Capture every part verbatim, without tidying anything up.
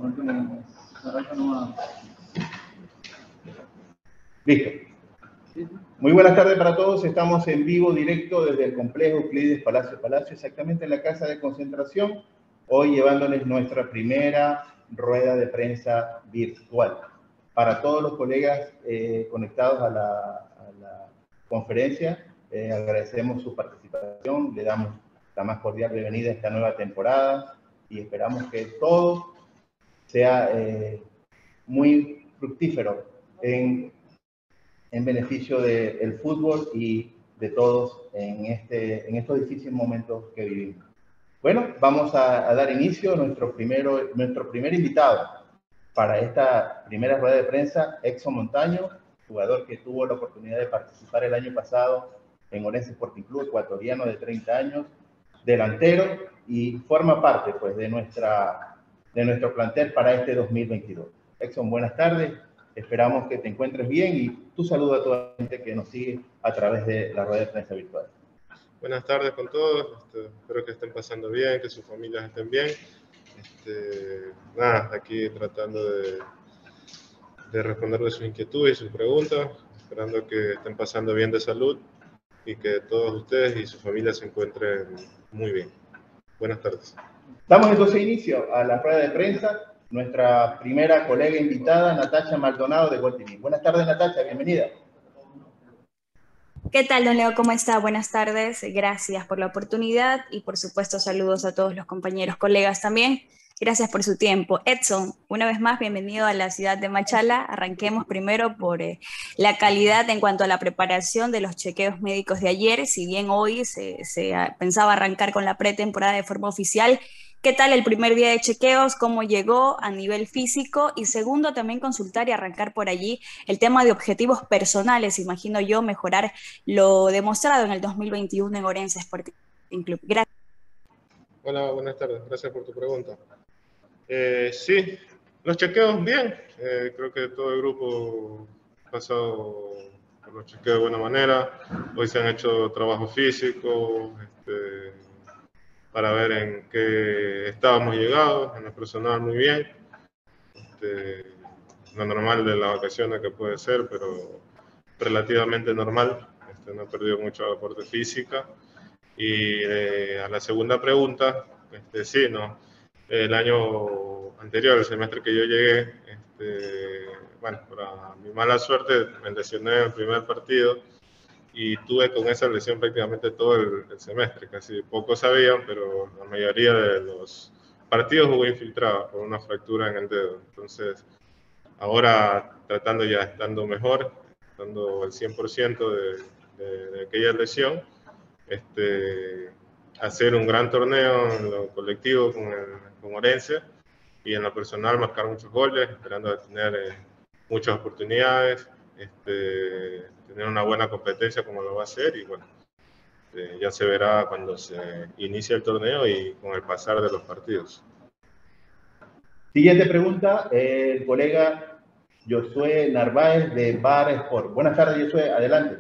Listo. Muy buenas tardes para todos. Estamos en vivo, directo desde el complejo Euclides Palacio Palacio, exactamente en la casa de concentración, hoy llevándoles nuestra primera rueda de prensa virtual. Para todos los colegas eh, conectados a la, a la conferencia, eh, agradecemos su participación, le damos la más cordial bienvenida a esta nueva temporada y esperamos que todo sea eh, muy fructífero en, en beneficio del fútbol y de todos en, este, en estos difíciles momentos que vivimos. Bueno, vamos a, a dar inicio a nuestro, primero, nuestro primer invitado para esta primera rueda de prensa, Edson Montaño, jugador que tuvo la oportunidad de participar el año pasado en Orense Sporting Club, ecuatoriano de treinta años, delantero, y forma parte pues, de, nuestra, de nuestro plantel para este dos mil veintidós. Edson, buenas tardes, esperamos que te encuentres bien y tu saludo a toda la gente que nos sigue a través de la rueda de prensa virtual. Buenas tardes con todos, este, espero que estén pasando bien, que sus familias estén bien. Este, nada, aquí tratando de, de responderle sus inquietudes y sus preguntas, esperando que estén pasando bien de salud y que todos ustedes y sus familias se encuentren muy bien. Buenas tardes. Damos entonces inicio a la rueda de prensa. Nuestra primera colega invitada, Natacha Maldonado de Gol T V. Buenas tardes, Natacha, bienvenida. ¿Qué tal, don Leo? ¿Cómo está? Buenas tardes. Gracias por la oportunidad y, por supuesto, saludos a todos los compañeros, colegas también. Gracias por su tiempo. Edson, una vez más, bienvenido a la ciudad de Machala. Arranquemos primero por eh, la calidad en cuanto a la preparación de los chequeos médicos de ayer. Si bien hoy se, se pensaba arrancar con la pretemporada de forma oficial, ¿qué tal el primer día de chequeos? ¿Cómo llegó a nivel físico? Y segundo, también consultar y arrancar por allí el tema de objetivos personales. Imagino yo mejorar lo demostrado en el dos mil veintiuno en Orense Sporting Club. Gracias. Hola, buenas tardes. Gracias por tu pregunta. Eh, sí, los chequeos bien. Eh, creo que todo el grupo ha pasado por los chequeos de buena manera. Hoy se han hecho trabajos físicos este, para ver en qué estábamos llegados. En lo personal, muy bien. Este, lo normal de las vacaciones que puede ser, pero relativamente normal. Este, no he perdido mucho aporte física. Y eh, a la segunda pregunta, este, sí, no. El año anterior, el semestre que yo llegué, este, bueno, para mi mala suerte, me lesioné en el primer partido y tuve con esa lesión prácticamente todo el, el semestre. Casi pocos sabían, pero la mayoría de los partidos jugué infiltrado por una fractura en el dedo. Entonces, ahora tratando ya, estando mejor, estando al cien por ciento de, de, de aquella lesión, este, hacer un gran torneo en lo colectivo con, el, con Orense y en lo personal marcar muchos goles, esperando tener eh, muchas oportunidades, este, tener una buena competencia como lo va a hacer y bueno, eh, ya se verá cuando se inicie el torneo y con el pasar de los partidos. Siguiente pregunta, eh, el colega Josué Narváez de Bar Sport. Buenas tardes, Josué, adelante.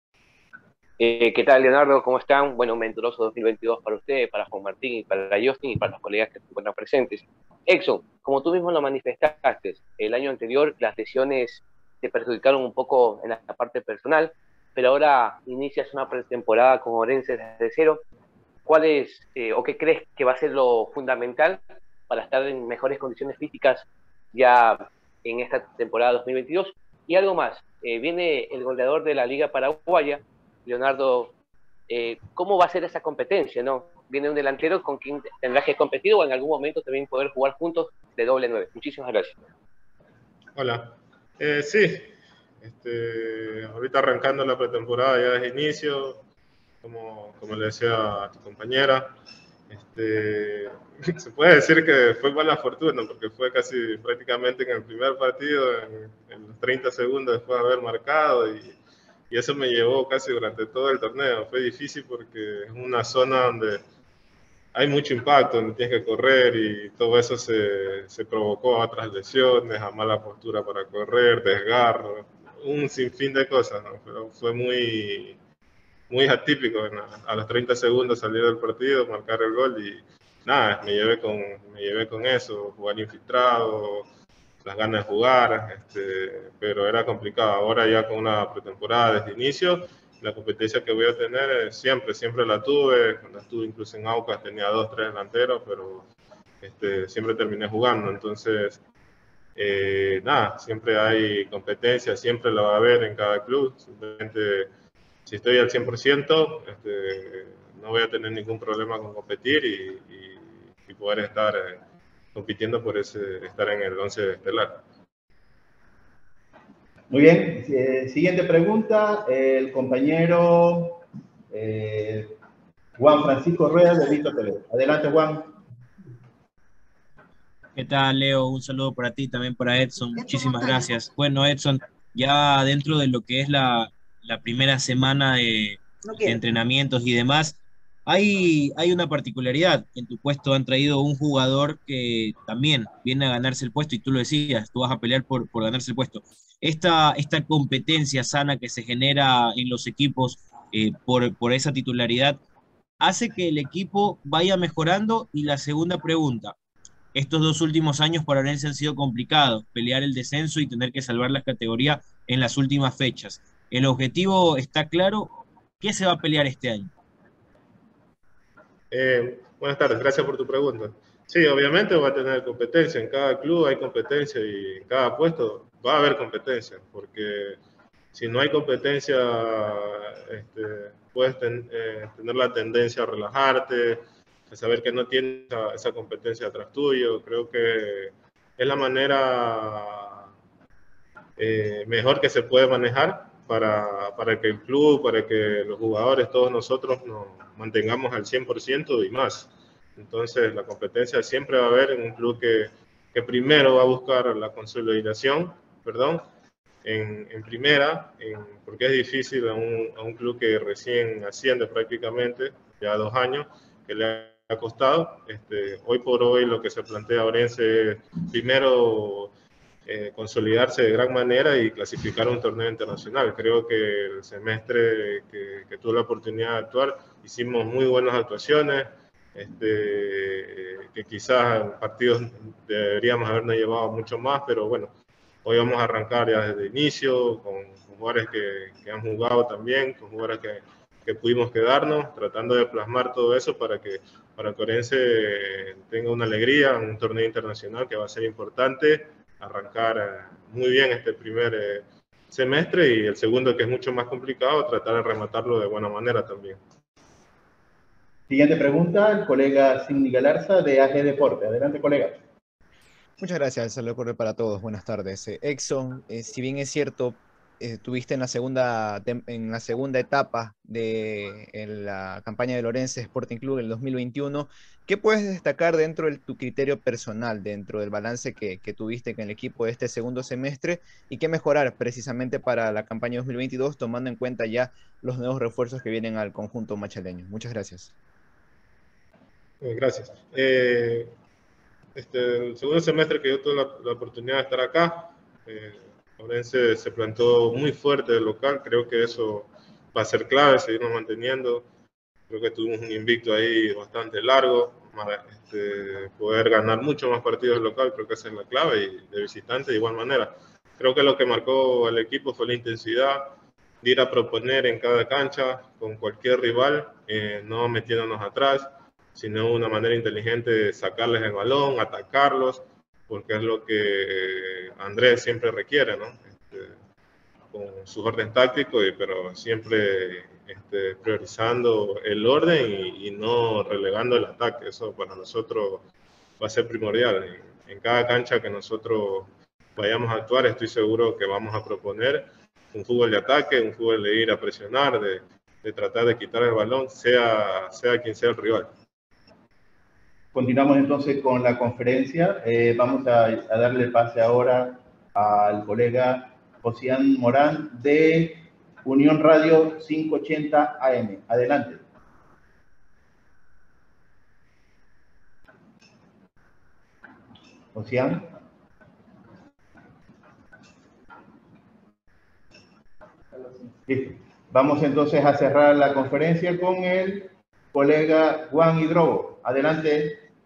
Eh, ¿Qué tal, Leonardo? ¿Cómo están? Bueno, un venturoso dos mil veintidós para usted, para Juan Martín y para Justin y para los colegas que se encuentran presentes. Edson, como tú mismo lo manifestaste, el año anterior las lesiones te perjudicaron un poco en la parte personal, pero ahora inicias una pretemporada con Orense desde cero. ¿Cuál es eh, o qué crees que va a ser lo fundamental para estar en mejores condiciones físicas ya en esta temporada dos mil veintidós? Y algo más, eh, viene el goleador de la Liga Paraguaya, Leonardo, eh, ¿cómo va a ser esa competencia, no? Viene un delantero con quien tendrás que competir o en algún momento también poder jugar juntos de doble nueve. Muchísimas gracias. Hola. Eh, sí, este, ahorita arrancando la pretemporada ya desde inicio, como, como le decía a tu compañera, este, se puede decir que fue mala fortuna porque fue casi prácticamente en el primer partido, en, en los treinta segundos después de haber marcado y Y eso me llevó casi durante todo el torneo. Fue difícil porque es una zona donde hay mucho impacto, donde tienes que correr y todo eso se, se provocó a otras lesiones, a mala postura para correr, desgarro, un sinfín de cosas, ¿no? Pero fue muy, muy atípico. ¿No? A los treinta segundos salir del partido, marcar el gol y, nada, me llevé con, me llevé con eso, jugar infiltrado, las ganas de jugar, este, pero era complicado. Ahora ya con una pretemporada desde inicio, la competencia que voy a tener eh, siempre, siempre la tuve, cuando estuve incluso en Aucas tenía dos, tres delanteros, pero este, siempre terminé jugando, entonces eh, nada, siempre hay competencia, siempre la va a haber en cada club, simplemente si estoy al cien por ciento, este, no voy a tener ningún problema con competir y, y, y poder estar eh, compitiendo por ese, estar en el once estelar. Muy bien, eh, siguiente pregunta, el compañero eh, Juan Francisco Rueda de Visto T V. Adelante, Juan. ¿Qué tal, Leo? Un saludo para ti, también para Edson. Muchísimas gracias. Bueno, Edson, ya dentro de lo que es la, la primera semana de, de entrenamientos y demás, hay, hay una particularidad. En tu puesto han traído un jugador que también viene a ganarse el puesto, y tú lo decías, tú vas a pelear por, por ganarse el puesto. Esta, esta competencia sana que se genera en los equipos eh, por, por esa titularidad hace que el equipo vaya mejorando. Y la segunda pregunta: estos dos últimos años para Orense han sido complicados, pelear el descenso y tener que salvar la categoría en las últimas fechas. ¿El objetivo está claro? ¿Qué se va a pelear este año? Eh, buenas tardes, gracias por tu pregunta. Sí, obviamente va a tener competencia, en cada club hay competencia y en cada puesto va a haber competencia, porque si no hay competencia, este, puedes ten, eh, tener la tendencia a relajarte, a saber que no tienes esa, esa competencia atrás tuyo. Creo que es la manera eh, mejor que se puede manejar para, para que el club, para que los jugadores, todos nosotros nos mantengamos al cien por ciento y más. Entonces la competencia siempre va a haber en un club que, que primero va a buscar la consolidación, perdón, en, en primera, en, porque es difícil a un, a un club que recién asciende prácticamente, ya dos años, que le ha costado. Este, hoy por hoy lo que se plantea Orense es primero eh, consolidarse de gran manera y clasificar a un torneo internacional. Creo que el semestre que, que tuve la oportunidad de actuar, hicimos muy buenas actuaciones, este, que quizás en partidos deberíamos habernos llevado mucho más, pero bueno, hoy vamos a arrancar ya desde el inicio, con, con jugadores que, que han jugado también, con jugadores que, que pudimos quedarnos, tratando de plasmar todo eso para que para que Orense tenga una alegría, un torneo internacional que va a ser importante, arrancar eh, muy bien este primer eh, semestre, y el segundo, que es mucho más complicado, tratar de rematarlo de buena manera también. Siguiente pregunta, el colega Sidney Galarza de A G Deporte. Adelante, colega. Muchas gracias, saludo cordial para todos, buenas tardes. Eh, Exxon, eh, si bien es cierto, eh, tuviste en la segunda en la segunda etapa de en la campaña de Orense Sporting Club en el dos mil veintiuno, ¿qué puedes destacar dentro de tu criterio personal, dentro del balance que, que tuviste con el equipo de este segundo semestre, y qué mejorar precisamente para la campaña dos mil veintidós, tomando en cuenta ya los nuevos refuerzos que vienen al conjunto machaleño? Muchas gracias. Eh, gracias. Eh, este, el segundo semestre que yo tuve la, la oportunidad de estar acá, eh, Orense se plantó muy fuerte del local. Creo que eso va a ser clave, seguirnos manteniendo. Creo que tuvimos un invicto ahí bastante largo, este, poder ganar mucho más partidos local, creo que esa es la clave, y de visitante de igual manera. Creo que lo que marcó al equipo fue la intensidad de ir a proponer en cada cancha con cualquier rival, eh, no metiéndonos atrás, sino una manera inteligente de sacarles el balón, atacarlos, porque es lo que Andrés siempre requiere, ¿no? Este, con sus órdenes tácticos, pero siempre este, priorizando el orden y, y no relegando el ataque. Eso para nosotros va a ser primordial. En, en cada cancha que nosotros vayamos a actuar, estoy seguro que vamos a proponer un fútbol de ataque, un fútbol de ir a presionar, de, de tratar de quitar el balón, sea, sea quien sea el rival. Continuamos entonces con la conferencia. Eh, vamos a, a darle pase ahora al colega Josian Morán de Unión Radio quinientos ochenta A M. Adelante. Josian. Listo. Vamos entonces a cerrar la conferencia con el colega Juan Hidrobo. Adelante,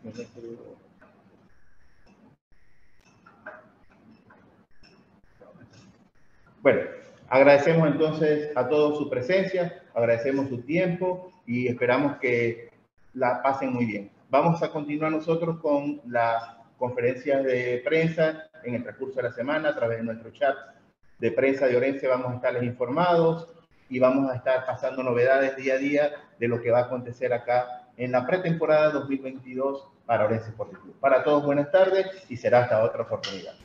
Bueno, agradecemos entonces a todos su presencia, agradecemos su tiempo y esperamos que la pasen muy bien. Vamos a continuar nosotros con las conferencias de prensa en el transcurso de la semana a través de nuestro chat de prensa de Orense. Vamos a estarles informados y vamos a estar pasando novedades día a día de lo que va a acontecer acá en la pretemporada dos mil veintidós para Orense Sporting Club. Para todos, buenas tardes y será hasta otra oportunidad.